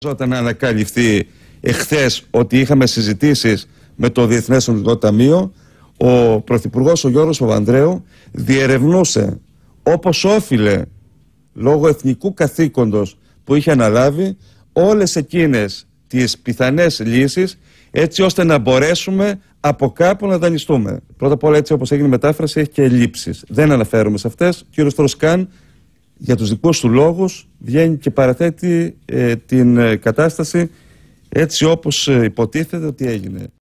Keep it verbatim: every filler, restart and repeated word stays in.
Όταν ανακαλυφθεί εχθές ότι είχαμε συζητήσεις με το Διεθνές Νομισματικό Ταμείο, ο Πρωθυπουργός ο Γιώργος Παπανδρέου διερευνούσε όπως όφιλε λόγω εθνικού καθήκοντος που είχε αναλάβει όλες εκείνες τις πιθανές λύσεις, έτσι ώστε να μπορέσουμε από κάπου να δανειστούμε. Πρώτα απ' όλα, έτσι όπως έγινε η μετάφραση, έχει και ελλείψεις. Δεν αναφέρομαι σε αυτές. Ο κ. Στροσκάν, για τους δικούς του λόγους, βγαίνει και παραθέτει ε, την ε, κατάσταση έτσι όπως ε, υποτίθεται ότι έγινε.